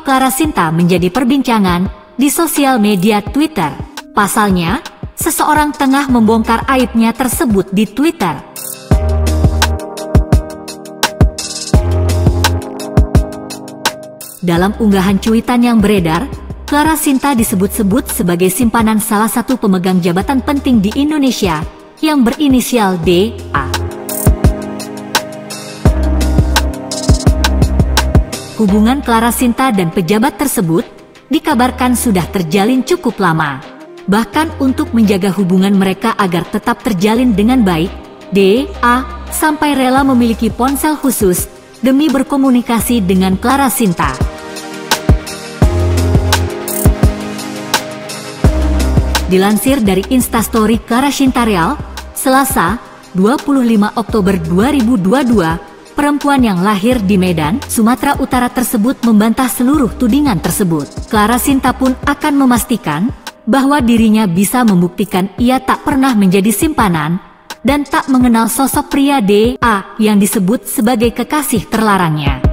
Clara Sinta menjadi perbincangan di sosial media Twitter. Pasalnya, seseorang tengah membongkar aibnya tersebut di Twitter. Dalam unggahan cuitan yang beredar, Clara Sinta disebut-sebut sebagai simpanan salah satu pemegang jabatan penting di Indonesia yang berinisial DA. Hubungan Clara Sinta dan pejabat tersebut dikabarkan sudah terjalin cukup lama. Bahkan untuk menjaga hubungan mereka agar tetap terjalin dengan baik, DA sampai rela memiliki ponsel khusus demi berkomunikasi dengan Clara Sinta. Dilansir dari Instastory Clara Sinta Real, Selasa, 25 Oktober 2022, perempuan yang lahir di Medan, Sumatera Utara tersebut membantah seluruh tudingan tersebut. Clara Sinta pun akan memastikan bahwa dirinya bisa membuktikan ia tak pernah menjadi simpanan dan tak mengenal sosok pria DA yang disebut sebagai kekasih terlarangnya.